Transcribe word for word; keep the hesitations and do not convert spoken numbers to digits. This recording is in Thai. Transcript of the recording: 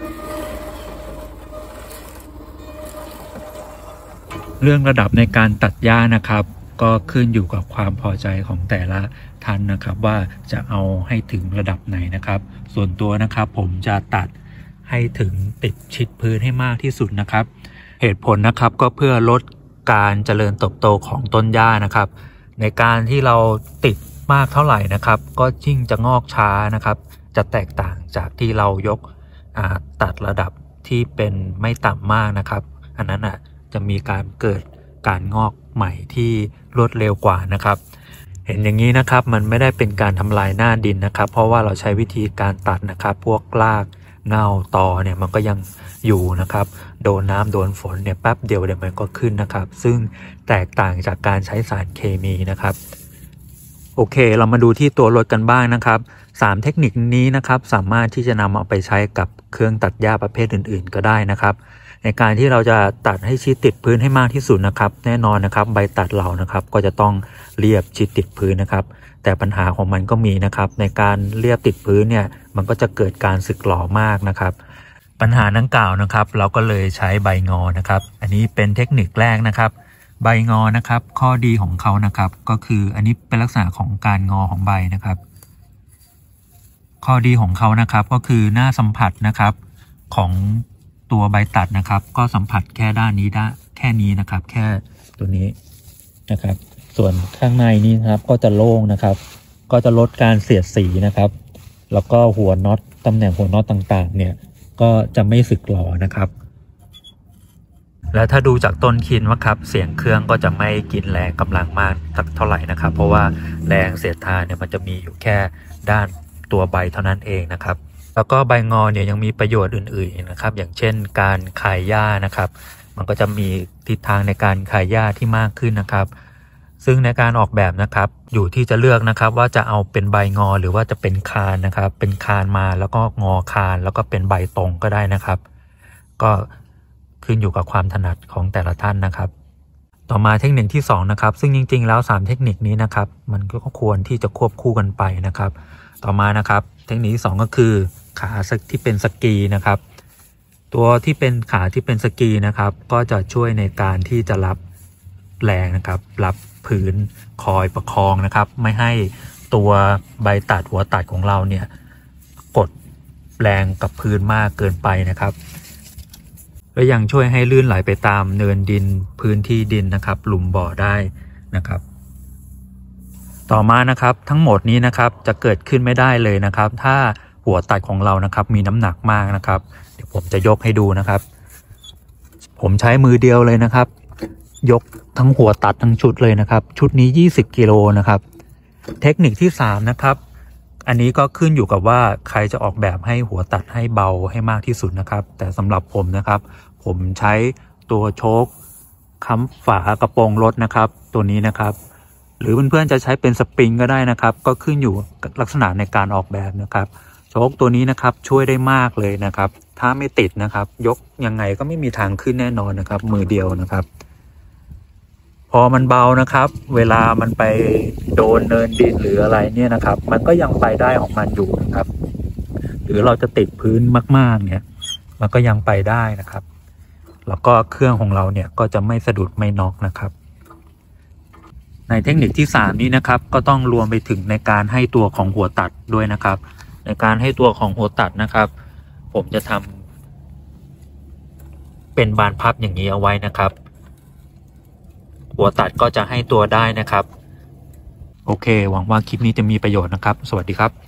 เรื่องระดับในการตัดหญ้านะครับก็ขึ้นอยู่กับความพอใจของแต่ละท่านนะครับว่าจะเอาให้ถึงระดับไหนนะครับส่วนตัวนะครับผมจะตัดให้ถึงติดชิดพื้นให้มากที่สุดนะครับเหตุผลนะครับก็เพื่อลดการเจริญเติบโตของต้นหญ้านะครับในการที่เราติดมากเท่าไหร่นะครับก็ยิ่งจะงอกช้านะครับจะแตกต่างจากที่เรายกตัดระดับที่เป็นไม่ต่ำมากนะครับอันนั้นอ่ะจะมีการเกิดการงอกใหม่ที่รวดเร็วกว่านะครับเห็นอย่างนี้นะครับมันไม่ได้เป็นการทำลายหน้าดินนะครับเพราะว่าเราใช้วิธีการตัดนะครับพวกรากเงาตอเนี่ยมันก็ยังอยู่นะครับโดนน้ำโดนฝนเนี่ยแป๊บเดียวเดี๋ยวมันก็ขึ้นนะครับซึ่งแตกต่างจากการใช้สารเคมีนะครับโอเคเรามาดูที่ตัวรถกันบ้างนะครับสามเทคนิคนี้นะครับสามารถที่จะนำเอาไปใช้กับเครื่องตัดหญ้าประเภทอื่นๆก็ได้นะครับในการที่เราจะตัดให้ชิดติดพื้นให้มากที่สุดนะครับแน่นอนนะครับใบตัดเรานะครับก็จะต้องเรียบชิดติดพื้นนะครับแต่ปัญหาของมันก็มีนะครับในการเรียบติดพื้นเนี่ยมันก็จะเกิดการสึกหรอมากนะครับปัญหาดังกล่าวนะครับเราก็เลยใช้ใบงอนะครับอันนี้เป็นเทคนิคแรกนะครับใบงอนะครับข้อดีของเขานะครับก็คืออันนี้เป็นลักษณะของการงอของใบนะครับข้อดีของเขานะครับก็คือหน้าสัมผัสนะครับของตัวใบตัดนะครับก็สัมผัสแค่ด้านนี้ได้แค่นี้นะครับแค่ตัวนี้นะครับส่วนข้างในนี้นะครับก็จะโล่งนะครับก็จะลดการเสียดสีนะครับแล้วก็หัวน็อตตำแหน่งหัวน็อตต่างๆเนี่ยก็จะไม่สึกหรอนะครับและถ้าดูจากต้นคินว่าครับเสียงเครื่องก็จะไม่กินแรงกำลังมากเท่าไหร่นะครับเพราะว่าแรงเสียดทานเนี่ยมันจะมีอยู่แค่ด้านตัวใบเท่านั้นเองนะครับแล้วก็ใบงอเนี่ยยังมีประโยชน์อื่นๆนะครับอย่างเช่นการคายหญ้านะครับมันก็จะมีทิศทางในการคายหญ้าที่มากขึ้นนะครับซึ่งในการออกแบบนะครับอยู่ที่จะเลือกนะครับว่าจะเอาเป็นใบงอหรือว่าจะเป็นคานนะครับเป็นคานมาแล้วก็งอคานแล้วก็เป็นใบตรงก็ได้นะครับก็ขึ้นอยู่กับความถนัดของแต่ละท่านนะครับต่อมาเทคนิคที่สองนะครับซึ่งจริงๆแล้วสามเทคนิคนี้นะครับมันก็ควรที่จะควบคู่กันไปนะครับต่อมานะครับเทคนิคที่สองก็คือขาที่เป็นสกีนะครับตัวที่เป็นขาที่เป็นสกีนะครับก็จะช่วยในการที่จะรับแรงนะครับรับพื้นคอยประคองนะครับไม่ให้ตัวใบตัดหัวตัดของเราเนี่ยกดแรงกับพื้นมากเกินไปนะครับและยังช่วยให้ลื่นไหลไปตามเนินดินพื้นที่ดินนะครับหลุมบ่อได้นะครับต่อมานะครับทั้งหมดนี้นะครับจะเกิดขึ้นไม่ได้เลยนะครับถ้าหัวตัดของเรานะครับมีน้ำหนักมากนะครับเดี๋ยวผมจะยกให้ดูนะครับผมใช้มือเดียวเลยนะครับยกทั้งหัวตัดทั้งชุดเลยนะครับชุดนี้ยี่สิบกิโลนะครับเทคนิคที่สามนะครับอันนี้ก็ขึ้นอยู่กับว่าใครจะออกแบบให้หัวตัดให้เบาให้มากที่สุดนะครับแต่สำหรับผมนะครับผมใช้ตัวโชคค้ำฝากระโปรงรถนะครับตัวนี้นะครับหรือเพื่อนๆจะใช้เป็นสปริงก็ได้นะครับก็ขึ้นอยู่กับลักษณะในการออกแบบนะครับโชคตัวนี้นะครับช่วยได้มากเลยนะครับถ้าไม่ติดนะครับยกยังไงก็ไม่มีทางขึ้นแน่นอนนะครับมือเดียวนะครับพอมันเบานะครับเวลามันไปโดนเนินดินหรืออะไรเนี่ยนะครับมันก็ยังไปได้ของมันอยู่นะครับหรือเราจะติดพื้นมากๆเนี่ยมันก็ยังไปได้นะครับแล้วก็เครื่องของเราเนี่ยก็จะไม่สะดุดไม่น็อกนะครับในเทคนิคที่สามนี้นะครับก็ต้องรวมไปถึงในการให้ตัวของหัวตัดด้วยนะครับในการให้ตัวของหัวตัดนะครับผมจะทำเป็นบานพับอย่างนี้เอาไว้นะครับหัวตัดก็จะให้ตัวได้นะครับโอเคหวังว่าคลิปนี้จะมีประโยชน์นะครับสวัสดีครับ